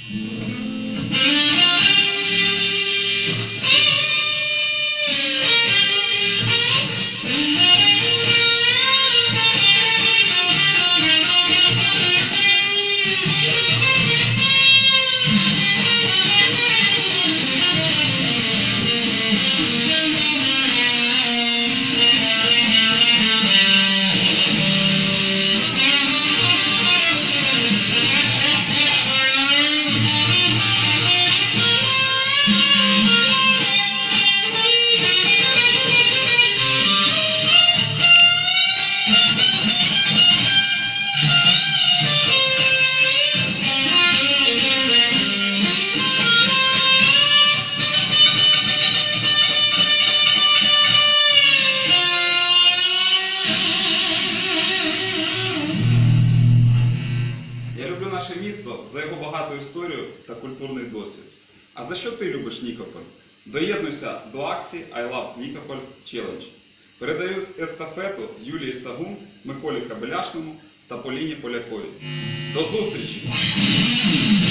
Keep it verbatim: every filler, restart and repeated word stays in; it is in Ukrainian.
Наше місто за його багату історію та культурний досвід. А за що ти любиш Нікополь? Доєднуйся до акції I Love Nikoполь Challenge. Передаю естафету Юлії Сагун, Миколі Кабеляшному та Поліні Поляковій. До зустрічі!